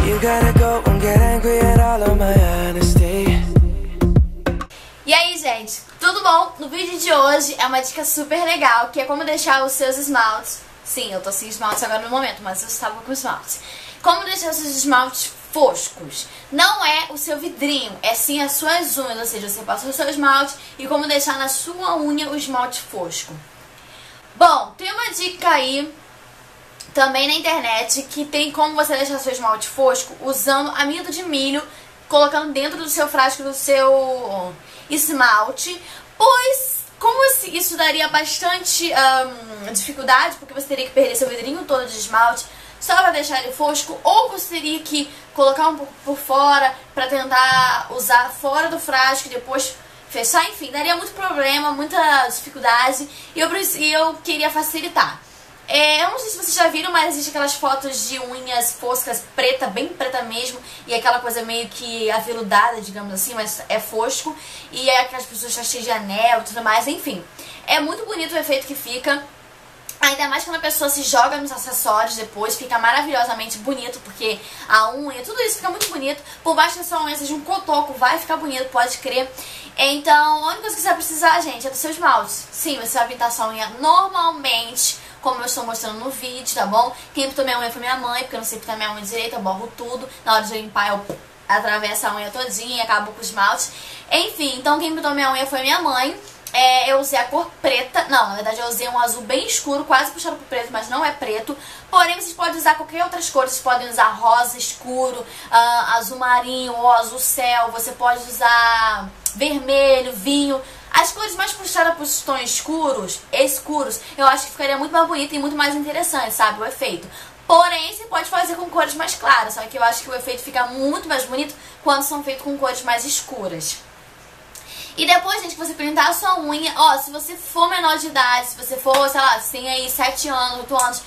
You gotta go and get angry at all of my honesty. E aí, gente, tudo bom? No vídeo de hoje é uma dica super legal, que é como deixar os seus esmaltes. Sim, eu tô sem esmaltes agora no momento, mas eu estava com esmaltes. Como deixar os seus esmaltes foscos. Não é o seu vidrinho, é sim as suas unhas, ou seja, você passa o seu esmalte e como deixar na sua unha o esmalte fosco. Bom, tem uma dica aí também na internet que tem como você deixar seu esmalte fosco usando amido de milho, colocando dentro do seu frasco do seu esmalte, pois como isso daria bastante dificuldade, porque você teria que perder seu vidrinho todo de esmalte só para deixar ele fosco, ou você teria que colocar um pouco por fora para tentar usar fora do frasco e depois fechar, enfim, daria muito problema, muita dificuldade, e eu queria facilitar. Eu não sei se vocês já viram, mas existem aquelas fotos de unhas foscas preta, bem preta mesmo, e aquela coisa meio que aveludada, digamos assim, mas é fosco, e é aquelas pessoas cheias de anel e tudo mais, enfim. É muito bonito o efeito que fica, ainda mais quando a pessoa se joga nos acessórios depois, fica maravilhosamente bonito, porque a unha, tudo isso fica muito bonito, por baixo que a sua unha seja um cotoco, vai ficar bonito, pode crer. Então, a única coisa que você vai precisar, gente, é do seu esmalte. Sim, você vai pintar sua unha normalmente, como eu estou mostrando no vídeo, tá bom? Quem pintou minha unha foi minha mãe, porque eu não sei pintar minha unha direita, eu borro tudo. Na hora de eu limpar, eu atravesso a unha todinha e acabo com o esmalte. Enfim, então quem pintou minha unha foi minha mãe. Eu usei a cor preta, não, na verdade eu usei um azul bem escuro, quase puxado pro preto, mas não é preto. Porém, vocês podem usar qualquer outras cores, vocês podem usar rosa escuro, azul marinho ou azul céu, você pode usar vermelho, vinho. As cores mais puxadas para os tons escuros, eu acho que ficaria muito mais bonito e muito mais interessante, sabe, o efeito. Porém, você pode fazer com cores mais claras, só que eu acho que o efeito fica muito mais bonito quando são feitos com cores mais escuras. E depois, gente, que você pintar a sua unha, ó, se você for menor de idade, se você for, sei lá, se tem aí 7 anos, 8 anos,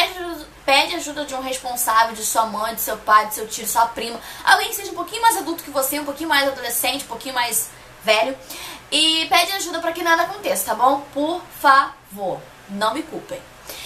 pede ajuda de um responsável, de sua mãe, de seu pai, de seu tio, de sua prima, alguém que seja um pouquinho mais adulto que você, um pouquinho mais adolescente, um pouquinho mais velho, e pede ajuda pra que nada aconteça, tá bom? Por favor, não me culpem.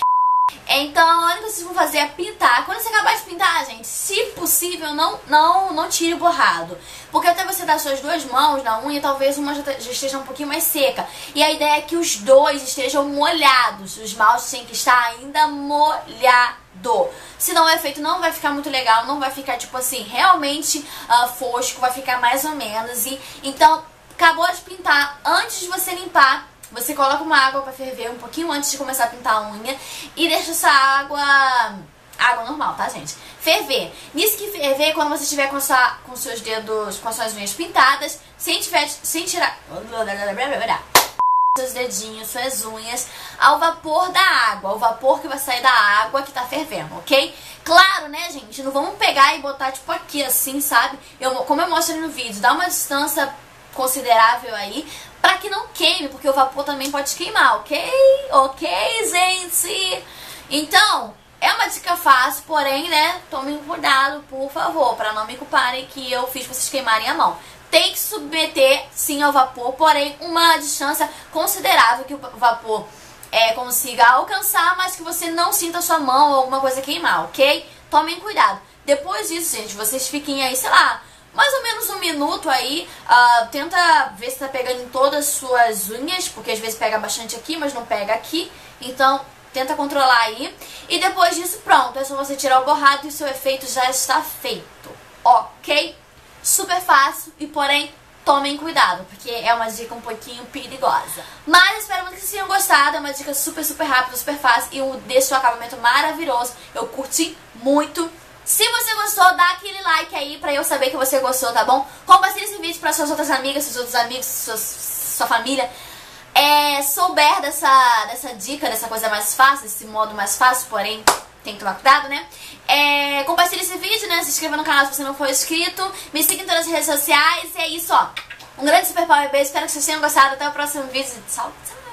Então, a única coisa que vocês vão fazer é pintar. Quando você acabar de pintar, gente, se possível, não tire o borrado. Porque até você dar suas duas mãos na unha, talvez uma já esteja um pouquinho mais seca. E a ideia é que os dois estejam molhados. O esmalte tem que estar ainda molhado. Senão o efeito não vai ficar muito legal, não vai ficar, tipo assim, realmente fosco, vai ficar mais ou menos. Então, acabou de pintar, antes de você limpar, você coloca uma água pra ferver um pouquinho antes de começar a pintar a unha e deixa essa água normal, tá, gente? Ferver. Nisso que ferver, quando você estiver com seus dedos, com as suas unhas pintadas, sem tirar seus dedinhos, suas unhas, ao vapor da água, ao vapor que vai sair da água que tá fervendo, ok? Claro, né, gente? Não vamos pegar e botar tipo aqui assim, sabe? Como eu mostro no vídeo, dá uma distância considerável aí, pra que não queime, porque o vapor também pode queimar, ok? Ok, gente? Então, é uma dica fácil, porém, né, tomem cuidado, por favor, pra não me culparem que eu fiz vocês queimarem a mão. Tem que submeter, sim, ao vapor, porém, uma distância considerável que o vapor consiga alcançar, mas que você não sinta a sua mão ou alguma coisa queimar, ok? Tomem cuidado. Depois disso, gente, vocês fiquem aí, sei lá, mais ou menos 1 minuto aí, tenta ver se tá pegando em todas as suas unhas, porque às vezes pega bastante aqui, mas não pega aqui, então tenta controlar aí. E depois disso, pronto, é só você tirar o borrado e o seu efeito já está feito, ok? Super fácil e porém, tomem cuidado, porque é uma dica um pouquinho perigosa. Mas espero muito que vocês tenham gostado, é uma dica super, super rápida, super fácil e deixa o acabamento maravilhoso, eu curti muito. Se você gostou, dá aquele like aí pra eu saber que você gostou, tá bom? Compartilhe esse vídeo para suas outras amigas, seus outros amigos, sua família. Souber dessa dica, dessa coisa mais fácil, desse modo mais fácil, porém tem que tomar cuidado, né? Compartilhe esse vídeo, né? Se inscreva no canal se você não for inscrito. Me siga em todas as redes sociais. E é isso, ó. Um grande super power beijo. Espero que vocês tenham gostado. Até o próximo vídeo. Tchau, tchau.